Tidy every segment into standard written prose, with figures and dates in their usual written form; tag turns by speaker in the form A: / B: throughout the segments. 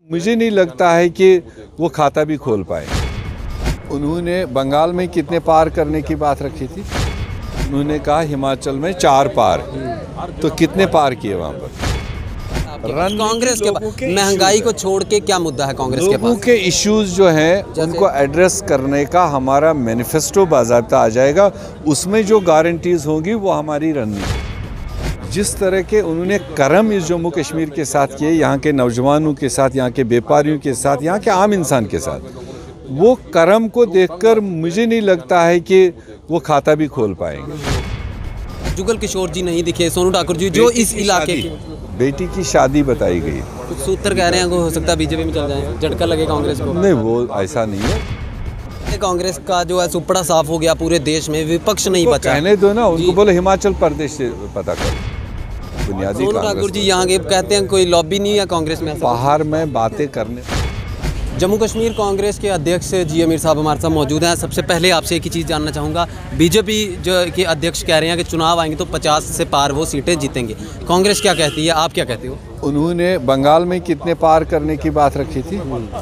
A: मुझे नहीं लगता है कि वो खाता भी खोल पाए। उन्होंने बंगाल में कितने पार करने की बात रखी थी। उन्होंने कहा हिमाचल में 4 पार, तो कितने पार किए वहाँ पर।
B: कांग्रेस के पास महंगाई को छोड़ के क्या मुद्दा है कांग्रेस के पास?
A: लोगों के इश्यूज जो हैं उनको एड्रेस करने का हमारा मैनिफेस्टो बाज़ाब्ता आ जाएगा। उसमें जो गारंटीज होंगी वो हमारी रणनीति। जिस तरह के उन्होंने कर्म इस जम्मू कश्मीर के साथ किए, यहाँ के नौजवानों के साथ, यहाँ के व्यापारियों के साथ, यहाँ के आम इंसान के साथ, वो कर्म को देखकर मुझे नहीं लगता है कि वो खाता भी खोल पाएंगे।
B: जुगल किशोर जी नहीं दिखे, सोनू ठाकुर जी जो इस इलाके की
A: बेटी की शादी बताई गई।
B: कुछ सूत्र कह रहे हैं हो सकता है बीजेपी में चल जाए, झटका लगे कांग्रेस को।
A: नहीं, वो ऐसा नहीं है।
B: कांग्रेस का जो है सुपड़ा साफ हो गया पूरे देश में, विपक्ष नहीं बचा।
A: कहने दो ना, उनको बोले हिमाचल प्रदेश से पता कर। बुनियादी
B: सोनू ठाकुर जी यहाँ के कहते हैं कोई लॉबी नहीं है कांग्रेस में।
A: बाहर में बातें करने।
B: जम्मू कश्मीर कांग्रेस के अध्यक्ष जी अमीर साहब हमारे साथ मौजूद हैं। सबसे पहले आपसे एक ही चीज़ जानना चाहूँगा, बीजेपी जो के अध्यक्ष कह रहे हैं कि चुनाव आएंगे तो 50 से पार वो सीटें जीतेंगे, कांग्रेस क्या कहती है, आप क्या कहते हो?
A: उन्होंने बंगाल में कितने पार करने की बात रखी थी,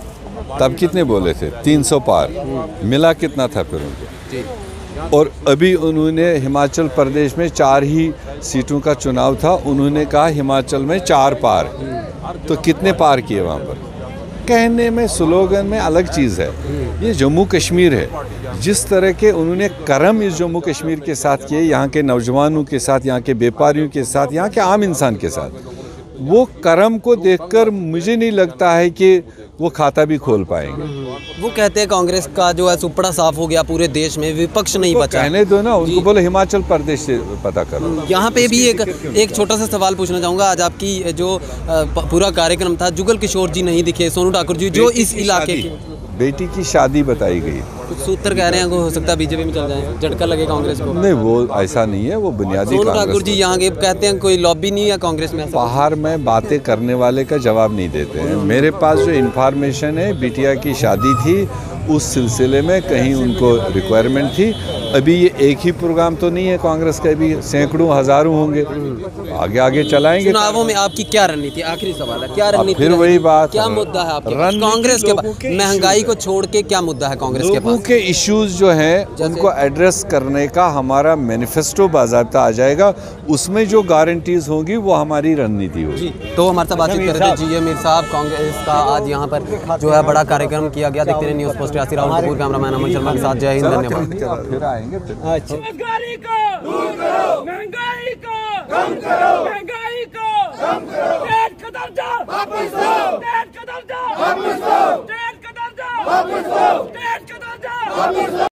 A: तब कितने बोले थे? 300 पार। मिला कितना था फिर उनको? और अभी उन्होंने हिमाचल प्रदेश में 4 ही सीटों का चुनाव था, उन्होंने कहा हिमाचल में 4 पार, तो कितने पार किए वहाँ पर? कहने में, स्लोगन में अलग चीज़ है। ये जम्मू कश्मीर है। जिस तरह के उन्होंने कर्म इस जम्मू कश्मीर के साथ किए, यहाँ के नौजवानों के साथ, यहाँ के व्यापारियों के साथ, यहाँ के आम इंसान के साथ, वो कर्म को देखकर मुझे नहीं लगता है कि वो खाता भी खोल पाएंगे।
B: वो कहते हैं कांग्रेस का जो है सुपड़ा साफ हो गया पूरे देश में, विपक्ष नहीं बचा।
A: कहने दो ना, उनको बोले हिमाचल प्रदेश से पता करो।
B: यहाँ पे भी एक छोटा सा सवाल पूछना चाहूँगा। आज आपकी जो पूरा कार्यक्रम था, जुगल किशोर जी नहीं दिखे, सोनू ठाकुर जी जो इस इलाके की
A: बेटी की शादी बताई गई।
B: कुछ सूत्र कह रहे हैं हो सकता है बीजेपी में चल जाए, झटका लगे कांग्रेस को।
A: नहीं, वो ऐसा नहीं है। वो बुनियादी
B: सोनू ठाकुर जी यहाँ के कहते हैं कोई लॉबी नहीं है कांग्रेस में।
A: बाहर में बातें करने वाले का जवाब नहीं देते हैं। मेरे पास जो इन्फॉर्मेशन है, बिटिया की शादी थी, उस सिलसिले में कहीं उनको रिक्वायरमेंट थी। अभी ये एक ही प्रोग्राम तो नहीं है कांग्रेस का, भी सैकड़ों हजारों होंगे, आगे आगे चलाएंगे।
B: चुनावों में आपकी क्या रणनीति? आखिरी सवाल है, क्या रणनीति?
A: फिर वही बात,
B: क्या मुद्दा है आपके पास कांग्रेस के पास? महंगाई को छोड़ के क्या मुद्दा है कांग्रेस के पास?
A: लोगों के इश्यूज जो हैं उनको एड्रेस करने का हमारा मैनिफेस्टो बाज़ाब्ता आ जाएगा। उसमें जो गारंटीज होंगी वो हमारी रणनीति होगी।
B: तो हमारे साथ बातचीत कर रहे थे जी अमीर साहब। कांग्रेस का आज यहाँ पर जो है बड़ा कार्यक्रम किया गया। देखते रहे news post. Rahul Kapoor, cameraman Aman Sharma के साथ। जय हिंद, धन्यवाद।
A: फिर आएंगे।
B: अच्छा,
C: महंगाई को दूर करो, महंगाई को कम करो, महंगाई को कम करो, डेट का दर्जा वापस लो, डेट का दर्जा वापस लो, डेट का दर्जा वापस लो, डेट का दर्जा वापस लो।